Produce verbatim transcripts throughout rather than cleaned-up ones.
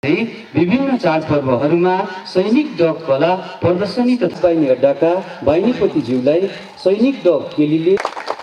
विभिन्न चाडपर्वहरूमा सैनिक डग कला प्रदर्शनी तथा बाहिनी अड्डाका बाहिनीपतिज्यूलाई सैनिक डग केलीले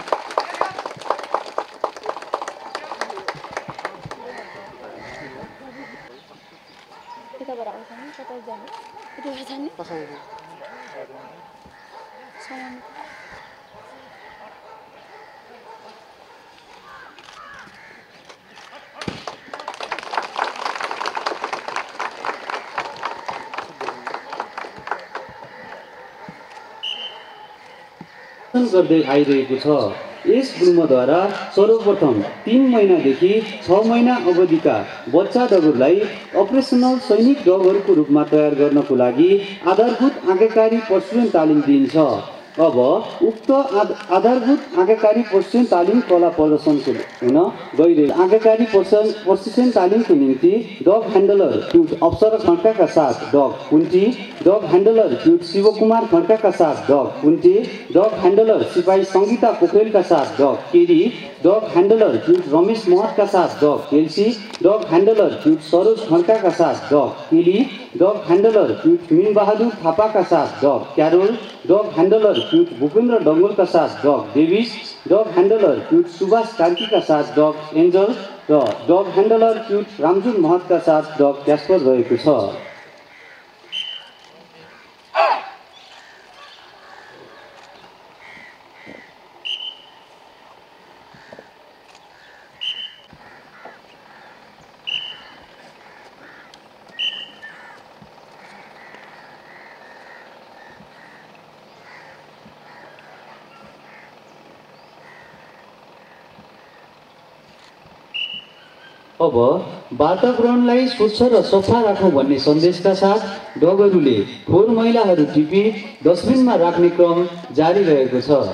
गर्दै आइरहेको छ। यस गुल्मद्वारा सर्वप्रथम तीन महिनादेखि छ महिना अवधिका बच्चा डगरलाई अपरेसनल सैनिक डगहरूको रूपमा तयार गर्नको लागि आधारभूत आज्ञाकारी प्रशिक्षण तालिम दिइन्छ। अब उक्त आधारभूत आज्ञाकारी प्रशिक्षण तालिम कला प्रदर्शनको हुन गइरहेको आज्ञाकारी प्रशिक्षण तालिमको निम्ति डग ह्यान्डलर ट्युट अप्सरा खड्काका साथ डग कुन्टी, डग ह्यान्डलर ट्युट शिवकुमार खड्काका साथ डग कुन्टी, डग ह्यान्डलर सिपाही सङ्गीता पोखरेलका साथ डग केरी, डग ह्यान्डलर ट्युट रमेश महतका साथ डग केल्सी, डग ह्यान्डलर ट्युट सरोज खड्काका साथ डग केली, डग ह्यान्डलर ट्युट मिनबहादुर थापाका साथ डग क्यारोल, डग ह्यान्डलर ट्युट भूपेन्द्र डङ्गोलका साथ डग डेभिस, डग ह्यान्डलर ट्युट सुभाष कार्कीका साथ डग एन्जल र डग ह्यान्डलर ट्युट रामजुन महतका साथ डग क्यास्पर रहेको छ। अब वातावरणलाई स्वच्छ र सफा राखौँ भन्ने सन्देशका साथ डगहरूले फोहोर मैलाहरू टिपी डस्टबिनमा राख्ने क्रम जारी रहेको छ।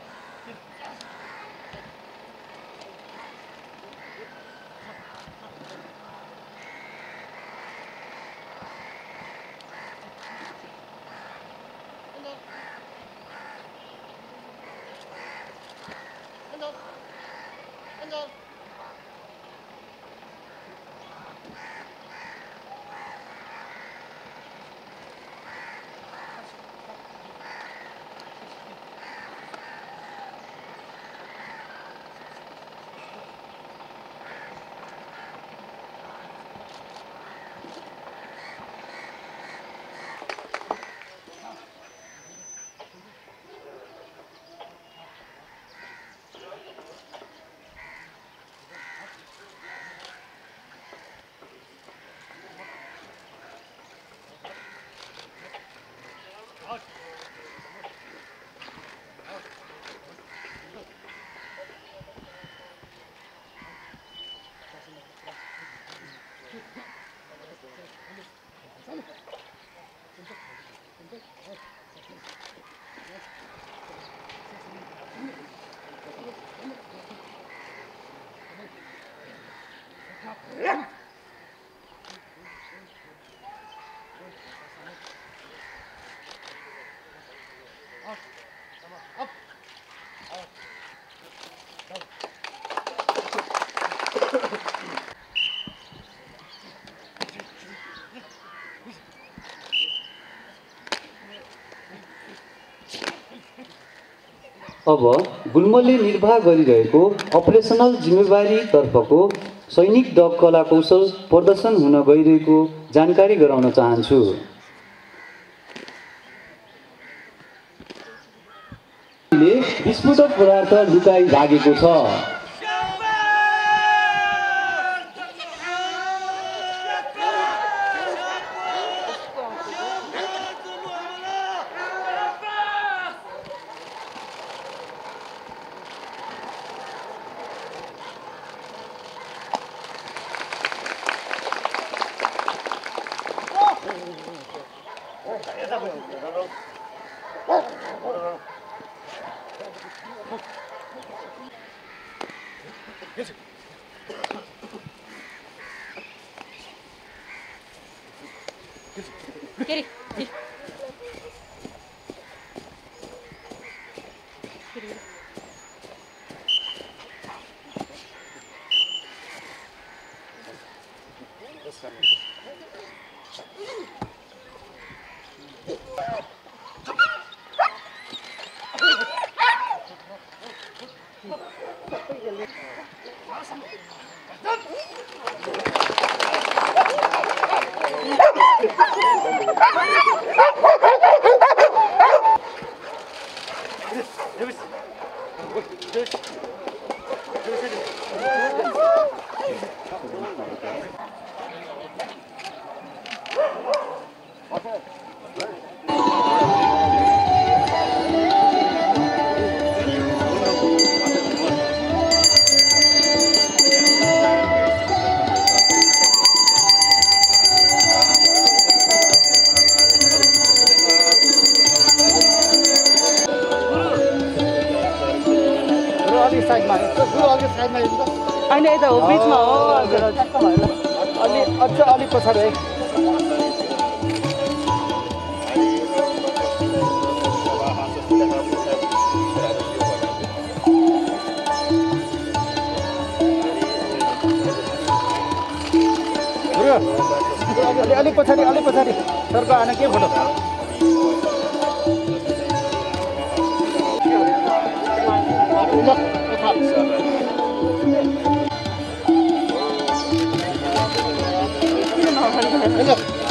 अब गुल्मले निर्वाह गरिरहेको अपरेसनल जिम्मेवारी तर्फको सैनिक डग कला कौशल प्रदर्शन हुन गइरहेको जानकारी गराउन चाहन्छु। विस्फोटक पदार्थ लुकाई लागेको छ। Get it. Get it. होइन यता हो बिचमा हो अलि अझ अलिक पछाडि है अलिक पछाडि अलिक पछाडि सरको आएन के फोटो ल